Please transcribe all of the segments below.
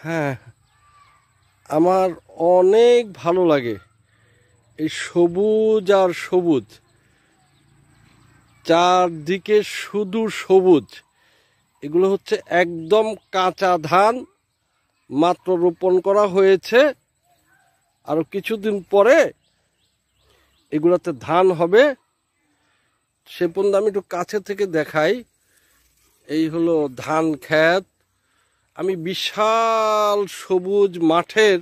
হ্যাঁ, আমার অনেক ভালো লাগে এই সবুজ আর সবুজ, চারদিকে শুধু সবুজ। এগুলো হচ্ছে একদম কাঁচা ধান, মাত্র রোপণ করা হয়েছে। আরো কিছুদিন পরে এগুলাতে ধান হবে। সে পর্যন্ত আমি একটু কাছে থেকে দেখাই। এই হলো ধান ক্ষেত। আমি বিশাল সবুজ মাঠের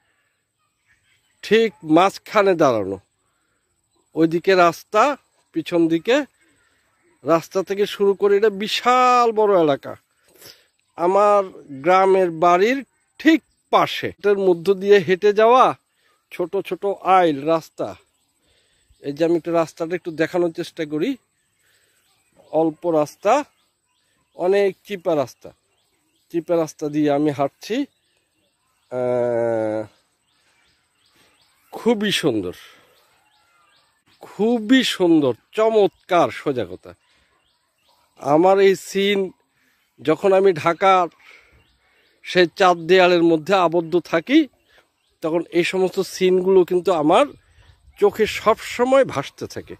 ঠিক মাঝখানে দাঁড়ানো। ওইদিকে রাস্তা, পিছন দিকে রাস্তা থেকে শুরু করে এটা বিশাল বড় এলাকা। আমার গ্রামের বাড়ির ঠিক পাশে, এটার মধ্য দিয়ে হেঁটে যাওয়া ছোট ছোট আইল রাস্তা। এই যে আমি একটু রাস্তাটা একটু দেখানোর চেষ্টা করি। অল্প রাস্তা, অনেক চিপা রাস্তা। চিপা রাস্তা দিয়ে আমি হাঁটছি। খুবই সুন্দর, খুবই সুন্দর, চমৎকার। সোজা কথা, আমার এই সিন যখন আমি ঢাকার সেই চার দেয়ালের মধ্যে আবদ্ধ থাকি, তখন এই সমস্ত সিনগুলো কিন্তু আমার চোখে সবসময় ভাসতে থাকে।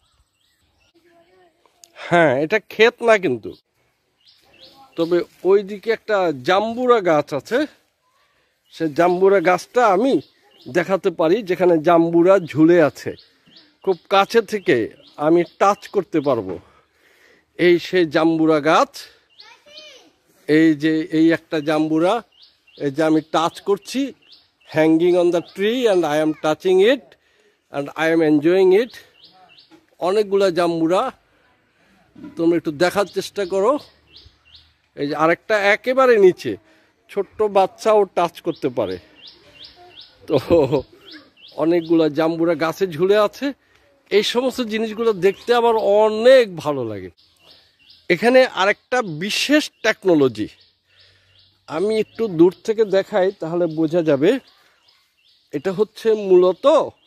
হ্যাঁ, এটা ক্ষেত না কিন্তু, তবে ওইদিকে একটা জাম্বুরা গাছ আছে। সে জাম্বুরা গাছটা আমি দেখাতে পারি, যেখানে জাম্বুরা ঝুলে আছে। খুব কাছে থেকে আমি টাচ করতে পারবো। এই সেই জাম্বুরা গাছ। এই যে এই একটা জাম্বুরা, এই যে আমি টাচ করছি, hanging on the tree, and I am touching it and I am enjoying it. অনেকগুলা জাম্বুরা, তোমরা একটু দেখার চেষ্টা করো। এই যে আরেকটা একেবারে নিচে, ছোট্ট বাচ্চাও টাচ করতে পারে। তো অনেকগুলা জাম্বুরা গাছে ঝুলে আছে। এই সমস্ত জিনিসগুলো দেখতে আমার অনেক ভালো লাগে। এখানে আরেকটা বিশেষ টেকনোলজি, আমি একটু দূর থেকে দেখাই তাহলে বোঝা যাবে। এটা হচ্ছে মূলত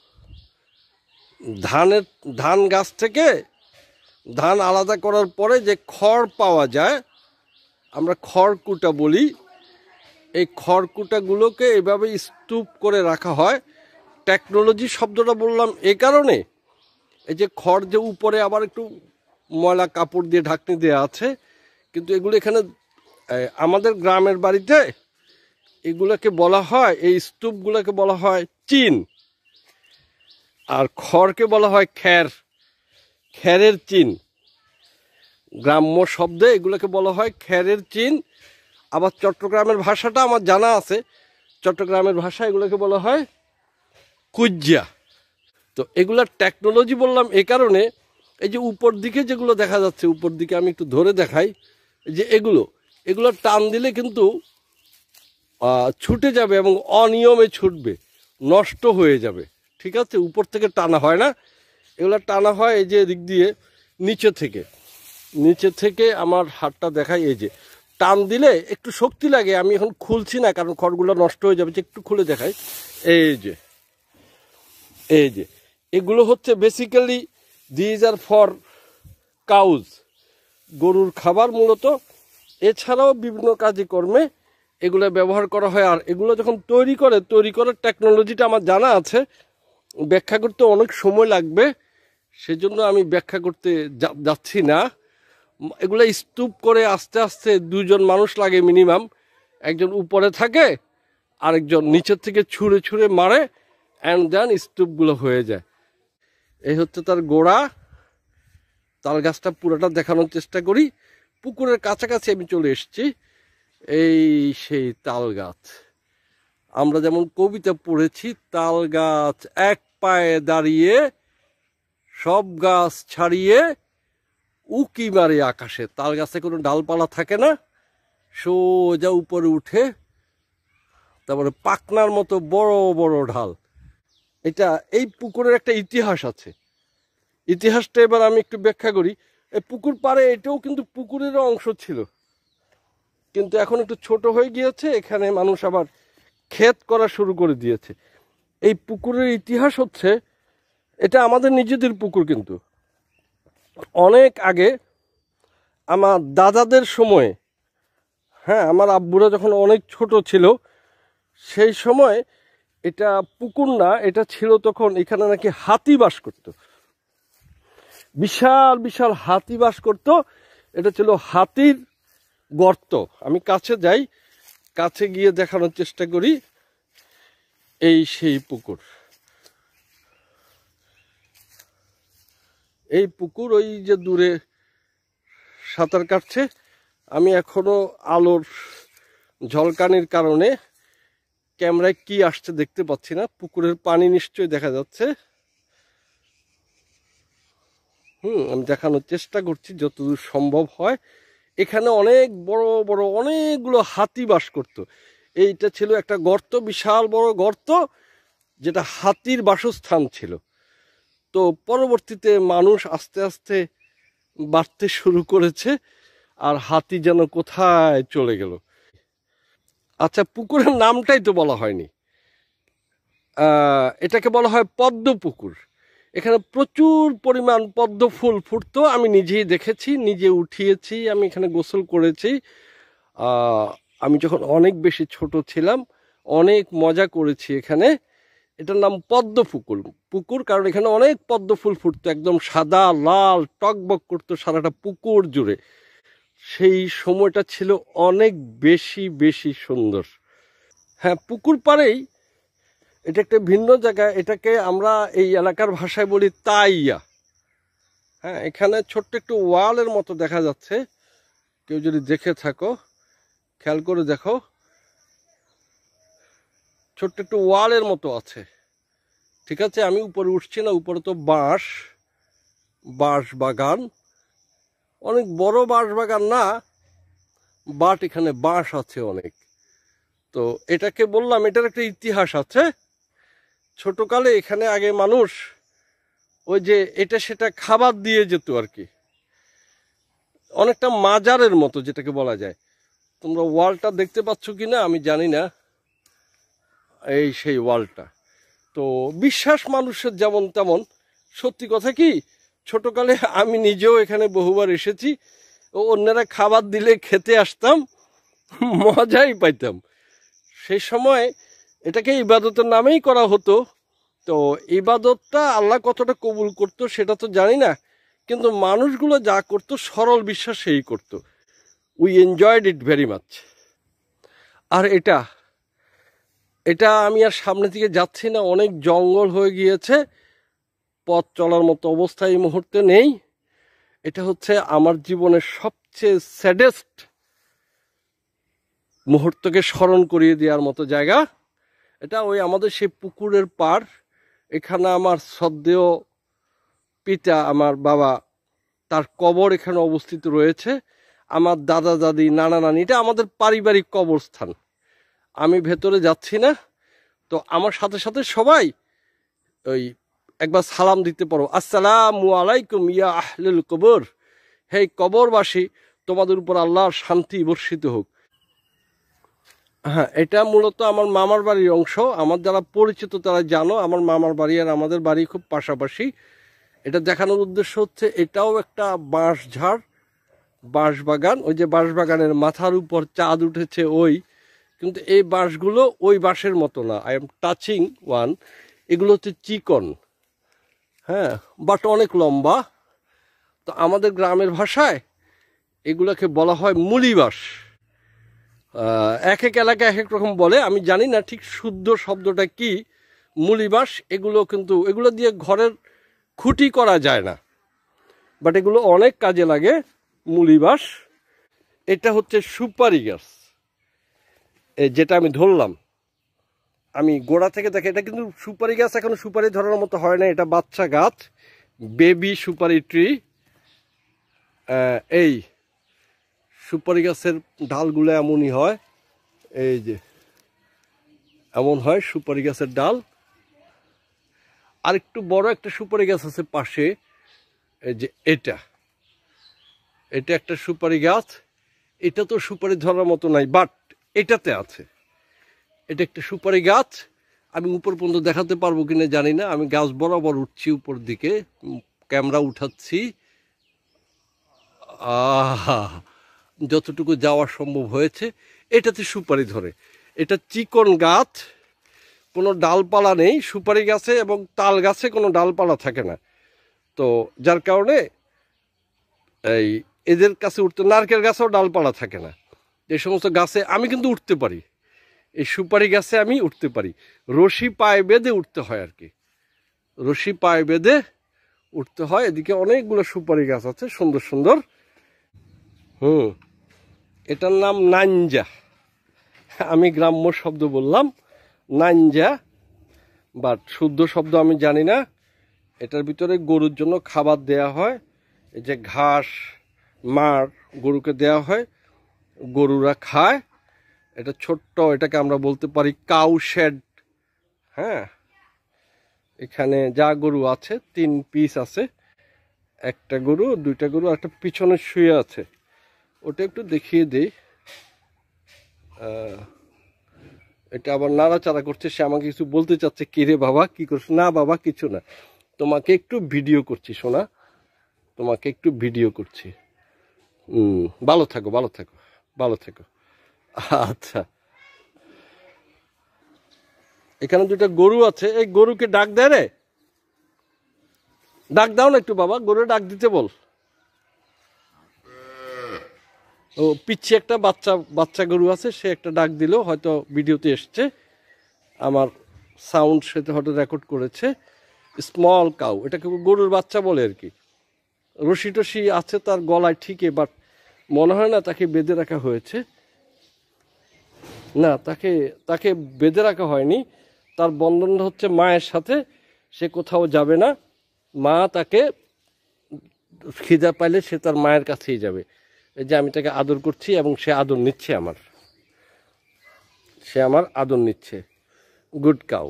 ধান গাছ থেকে ধান আলাদা করার পরে যে খড় পাওয়া যায়, আমরা খড়কুটা বলি। এই খড়কুটাগুলোকে এভাবে স্তূপ করে রাখা হয়। টেকনোলজি শব্দটা বললাম এ কারণে, এই যে খড় যে উপরে আবার একটু ময়লা কাপড় দিয়ে ঢাকনি দেওয়া আছে, কিন্তু এগুলো এখানে আমাদের গ্রামের বাড়িতে এগুলোকে বলা হয়, এই স্তূপগুলোকে বলা হয় চিন, আর খড়কে বলা হয় খ্যার, খ্যারের চিন। গ্রাম্য শব্দে এগুলোকে বলা হয় খ্যারের চিন। আবার চট্টগ্রামের ভাষাটা আমার জানা আছে, চট্টগ্রামের ভাষা এগুলোকে বলা হয় কুজ্জা। তো এগুলার টেকনোলজি বললাম এ কারণে, এই যে উপর দিকে যেগুলো দেখা যাচ্ছে, উপর দিকে আমি একটু ধরে দেখাই, যে এগুলো টান দিলে কিন্তু ছুটে যাবে এবং অনিয়মে ছুটবে, নষ্ট হয়ে যাবে। ঠিক আছে, উপর থেকে টানা হয় না, এগুলো টানা হয় এই যে দিক দিয়ে নিচে থেকে আমার হাতটা দেখাই। এই যে টান দিলে একটু শক্তি লাগে। আমি এখন খুলছি না, কারণ খড়গুলো নষ্ট হয়ে যাবে। একটু খুলে দেখাই। এই যে এগুলো হচ্ছে basically these are for cows, গরুর খাবার মূলত। এছাড়াও বিভিন্ন কাজে কর্মে এগুলো ব্যবহার করা হয়। আর এগুলো যখন তৈরি করার টেকনোলজিটা আমার জানা আছে, ব্যাখ্যা করতে অনেক সময় লাগবে, সেজন্য আমি ব্যাখ্যা করতে যাচ্ছি না। এগুলো স্তূপ করে আস্তে আস্তে দুজন মানুষ লাগে মিনিমাম। একজন উপরে থাকে, আরেকজন নিচের থেকে ছুঁড়ে ছুঁড়ে মারে, অ্যান্ড দেন স্তূপগুলো হয়ে যায়। এই হচ্ছে তার গোড়া। তাল গাছটা পুরোটা দেখানোর চেষ্টা করি। পুকুরের কাছাকাছি আমি চলে এসেছি। এই সেই তাল গাছ, আমরা যেমন কবিতা পড়েছি, তাল গাছ এক পায়ে দাঁড়িয়ে সব গাছ ছাড়িয়ে উকি মারে আকাশে। তাল গাছে কোনো ডালপালা থাকে না, সোজা উপরে উঠে, তারপরে পাকনার মতো বড় বড় ঢাল। এটা এই পুকুরের একটা ইতিহাস আছে। ইতিহাসটা এবার আমি একটু ব্যাখ্যা করি। এই পুকুর পাড়ে এটাও কিন্তু পুকুরেরও অংশ ছিল, কিন্তু এখন একটু ছোট হয়ে গিয়েছে। এখানে মানুষ আবার ক্ষেত করা শুরু করে দিয়েছে। এই পুকুরের ইতিহাস হচ্ছে, এটা আমাদের নিজেদের পুকুর, কিন্তু অনেক আগে আমার দাদাদের সময়ে হ্যাঁ, আমার আব্বুরা যখন অনেক ছোট ছিল সেই সময় এটা পুকুর না, এটা ছিল তখন এখানে নাকি হাতি বাস করত, বিশাল বিশাল হাতি বাস করত। এটা ছিল হাতির গর্ত। আমি কাছে যাই, কাছে গিয়ে দেখানোর চেষ্টা করি। এই সেই পুকুর, এই পুকুর ওই যে দূরে সাঁতার কাটছে। আমি এখনো আলোর ঝলকানির কারণে ক্যামেরায় কি আসছে দেখতে পাচ্ছি না। পুকুরের পানি নিশ্চয়ই দেখা যাচ্ছে। আমি দেখানোর চেষ্টা করছি যতদূর সম্ভব হয়। এখানে অনেক বড় বড় অনেকগুলো হাতি বাস করত। এইটা ছিল একটা গর্ত, বিশাল বড় গর্ত, যেটা হাতির বাসস্থান ছিল। তো পরবর্তীতে মানুষ আস্তে আস্তে বাড়তে শুরু করেছে, আর হাতি যেন কোথায় চলে গেল। আচ্ছা, পুকুরের নামটাই তো বলা হয়নি। এটাকে বলা হয় পদ্ম পুকুর। এখানে প্রচুর পরিমাণ পদ্ম ফুল ফুটতো, আমি নিজেই দেখেছি, নিজে উঠিয়েছি, আমি এখানে গোসল করেছি। আমি যখন অনেক বেশি ছোট ছিলাম অনেক মজা করেছি এখানে। এটার নাম পদ্ম পুকুর পুকুর কারণ এখানে অনেক পদ্ম ফুল ফুটতো, একদম সাদা লাল টকবক করতো সারাটা পুকুর জুড়ে। সেই সময়টা ছিল অনেক বেশি বেশি সুন্দর। হ্যাঁ, পুকুর পাড়েই এটা একটা ভিন্ন জায়গায়, এটাকে আমরা এই এলাকার ভাষায় বলি তাইয়া। হ্যাঁ, এখানে ছোট্ট একটু ওয়ালের মতো দেখা যাচ্ছে, কেউ যদি দেখে থাকো খেয়াল করে দেখো, ছোট্ট একটু ওয়ালের মতো আছে। ঠিক আছে, আমি উপরে উঠছি না, উপরে তো বাঁশ, বাঁশ বাগান, অনেক বড় বাঁশ বাগান না, বাট এখানে বাঁশ আছে অনেক। তো এটাকে বললাম এটার একটা ইতিহাস আছে। ছোটকালে এখানে আগে মানুষ ওই যে এটা সেটা খাবার দিয়ে যেত আর কি, অনেকটা মাজারের মতো যেটাকে বলা যায়। তোমরা ওয়ালটা দেখতে পাচ্ছ কিনা আমি জানি না, এই সেই ওয়ালটা। তো বিশ্বাস মানুষের যেমন তেমন। সত্যি কথা কি, ছোটকালে আমি নিজেও এখানে বহুবার এসেছি, ও অন্যরা খাবার দিলে খেতে আসতাম, মজাই পাইতাম। সেই সময় এটাকে ইবাদতের নামেই করা হতো। তো ইবাদতটা আল্লাহ কতটা কবুল করতো সেটা তো জানি না, কিন্তু মানুষগুলো যা করতো সরল বিশ্বাসেই করতো। We enjoyed it very much. আর এটা এটা আমি আর সামনে দিকে যাচ্ছি না, অনেক জঙ্গল হয়ে গিয়েছে, পথ চলার মতো অবস্থা এই মুহূর্তে নেই। এটা হচ্ছে আমার জীবনের সবচেয়ে স্যাডেস্ট মুহূর্তকে স্মরণ করিয়ে দেওয়ার মতো জায়গা। এটা ওই আমাদের সেই পুকুরের পাড়। এখানে আমার শ্রদ্ধেয় পিতা, আমার বাবা, তার কবর এখানে অবস্থিত রয়েছে। আমার দাদা দাদি নানা নানি, এটা আমাদের পারিবারিক কবরস্থান। আমি ভেতরে যাচ্ছি না। তো আমার সাথে সাথে সবাই ওই একবার সালাম দিতে পারো, আসসালামু আলাইকুম ইয়া আহলুল কবর, হে কবরবাসী, তোমাদের উপর আল্লাহর শান্তি বর্ষিত হোক। হ্যাঁ, এটা মূলত আমার মামার বাড়ির অংশ। আমার যারা পরিচিত তারা জানো, আমার মামার বাড়ি আর আমাদের বাড়ি খুব পাশাপাশি। এটা দেখানোর উদ্দেশ্য হচ্ছে এটাও একটা বাঁশ ঝাড়, বাঁশ বাগান। ওই যে বাঁশ বাগানের মাথার উপর চাঁদ উঠেছে ওই, কিন্তু এই বাঁশগুলো ওই বাঁশের মতো না। আই এম টাচিং ওয়ান, এগুলো হচ্ছে চিকন, হ্যাঁ, বাট অনেক লম্বা। তো আমাদের গ্রামের ভাষায় এগুলোকে বলা হয় মুলি বাঁশ। এক এক এলাকায় এক এক রকম বলে, আমি জানি না ঠিক শুদ্ধ শব্দটা কি। মুলি বাঁশ এগুলো, কিন্তু এগুলো দিয়ে ঘরের খুঁটি করা যায় না, বাট এগুলো অনেক কাজে লাগে। মুলি বাঁশ। এটা হচ্ছে সুপারি গাছ, যেটা আমি ধরলাম। আমি গোড়া থেকে দেখে, এটা কিন্তু সুপারি গাছ, এখনো সুপারি ধরার মতো হয় না, এটা বাচ্চা গাছ, বেবি সুপারি ট্রি। এই সুপারি গাছের ডালগুলো এমনই হয়, এই যে এমন হয় সুপারি গাছের ডাল। আর একটু বড় একটা সুপারি গাছ আছে পাশে, এই যে এটা একটা সুপারি গাছ। এটা তো সুপারি ধরার মতো নাই, বাট এটাতে আছে। এটা একটা সুপারি গাছ। আমি উপর পর্যন্ত দেখাতে পারবো কিনা জানি না। আমি গাছ বরাবর উঠছি উপর দিকে, ক্যামেরা উঠাচ্ছি। আহা, যতটুকু যাওয়া সম্ভব হয়েছে এটাতে সুপারি ধরে। এটা চিকন গাছ, কোনো ডালপালা নেই সুপারি গাছে, এবং তাল গাছে কোনো ডালপালা থাকে না। তো যার কারণে এই এদের কাছে উঠতে, নারকেল গাছেও ডালপালা থাকে না, এই সমস্ত গাছে আমি কিন্তু উঠতে পারি। এই সুপারি গাছে আমি উঠতে পারি, রশি পায়ে বেঁধে উঠতে হয় আর কি, রশি পায়ে বেঁধে উঠতে হয়। এদিকে অনেকগুলো সুপারি গাছ আছে সুন্দর সুন্দর। এটার নাম নাঞ্জা, আমি গ্রাম্য শব্দ বললাম নাঞ্জা, বাট শুদ্ধ শব্দ আমি জানি না। এটার ভিতরে গরুর জন্য খাবার দেয়া হয়, এই যে ঘাস মাড় গরুকে দেয়া হয়, গরুরা খায়। এটা ছোট্ট, এটাকে আমরা বলতে পারি কাউ শেড। হ্যাঁ, এখানে যা গরু আছে 3 পিস আছে, একটা গরু, 2টা গরু, একটা পিছনে শুয়ে আছে, ওটা একটু দেখিয়ে দিই। এটা আবার নাড়াচাড়া করছে, সে আমাকে কিছু বলতে চাচ্ছে, কি রে বাবা কি করছ? না বাবা কিছু না, তোমাকে একটু ভিডিও করছি সোনা, তোমাকে একটু ভিডিও করছি। ভালো থাকো ভালো থাকো ভালো থাকো। আচ্ছা, এখানে 2টা গরু আছে, এই গরুকে ডাক দেয় রে, ডাক দাও না একটু বাবা, গরু ডাক দিতে বল। ও পিছিয়ে একটা বাচ্চা গরু আছে, সে একটা ডাক দিল, হয়তো ভিডিওতে এসছে, আমার সাউন্ড সেটা হয়তো রেকর্ড করেছে। স্মল কাউ, এটাকে গরুর বাচ্চা বলে আর কি। রশি টসি আছে তার গলায় ঠিকই, বাট মনে হয় না তাকে বেঁধে রাখা হয়েছে, না তাকে তাকে বেঁধে রাখা হয়নি। তার বন্ধনটা হচ্ছে মায়ের সাথে, সে কোথাও যাবে না, মা তাকে খিদা পাইলে সে তার মায়ের কাছেই যাবে। এই যে আমি তাকে আদর করছি এবং সে আদর নিচ্ছে আমার, সে আমার আদর নিচ্ছে। Good cow.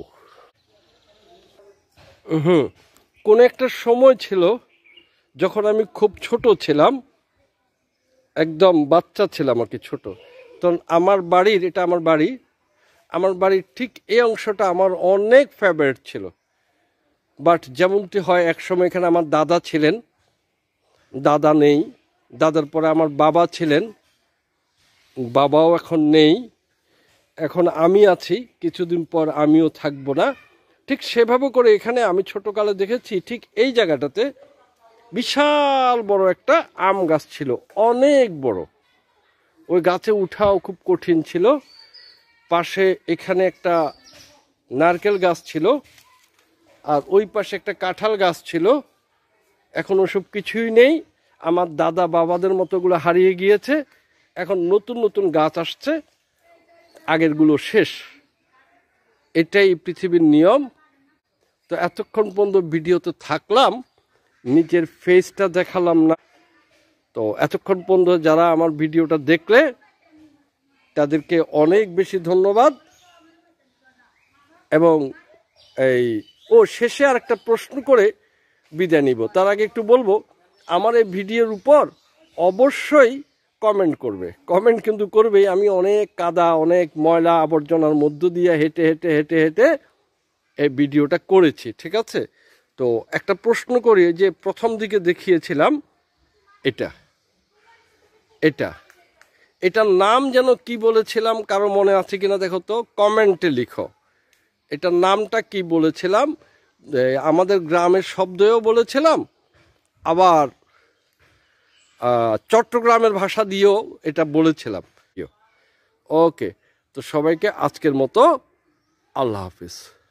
কোন একটা সময় ছিল যখন আমি খুব ছোট ছিলাম, একদম বাচ্চা ছিলাম আর কি, ছোট, তখন আমার বাড়ির, এটা আমার বাড়ির ঠিক এই অংশটা আমার অনেক ফেভারিট ছিল। বাট যেমনটি হয় একসময় এখানে আমার দাদা ছিলেন, দাদা নেই, দাদার পরে আমার বাবা ছিলেন, বাবাও এখন নেই, এখন আমি আছি, কিছুদিন পর আমিও থাকবো না। ঠিক সেভাবে করে এখানে আমি ছোটকালে দেখেছি, ঠিক এই জায়গাটাতে বিশাল বড় একটা আম গাছ ছিল, অনেক বড়, ওই গাছে উঠাও খুব কঠিন ছিল। পাশে এখানে একটা নারকেল গাছ ছিল, আর ওই পাশে একটা কাঁঠাল গাছ ছিল। এখন ওসব কিছুই নেই, আমার দাদা বাবাদের মতোগুলো হারিয়ে গিয়েছে, এখন নতুন নতুন গাছ আসছে, আগেরগুলো শেষ। এটাই পৃথিবীর নিয়ম। তো এতক্ষণ পর্যন্ত ভিডিওতে থাকলাম, নিজের ফেসটা দেখালাম না। তো এতক্ষণ পর্যন্ত যারা আমার ভিডিওটা দেখলে তাদেরকে অনেক বেশি ধন্যবাদ। এবং শেষে আর একটা প্রশ্ন করে বিদায় নিব, তার আগে একটু বলবো, আমার এই ভিডিওর উপর অবশ্যই কমেন্ট করবে, কমেন্ট কিন্তু করবেই। আমি অনেক কাদা, অনেক ময়লা আবর্জনার মধ্য দিয়ে হেঁটে হেঁটে হেঁটে হেঁটে এই ভিডিওটা করেছি, ঠিক আছে? তো একটা প্রশ্ন করি, যে প্রথম দিকে দেখিয়েছিলাম এটা এটা এটার নাম যেন কি বলেছিলাম, কারো মনে আছে কিনা দেখো তো, কমেন্টে লিখো এটার নামটা কি বলেছিলাম। আমাদের গ্রামের শব্দেও বলেছিলাম, আবার চট্টগ্রামের ভাষা দিয়েও এটা বলেছিলাম। ওকে, তো সবাইকে আজকের মতো আল্লাহ হাফিজ।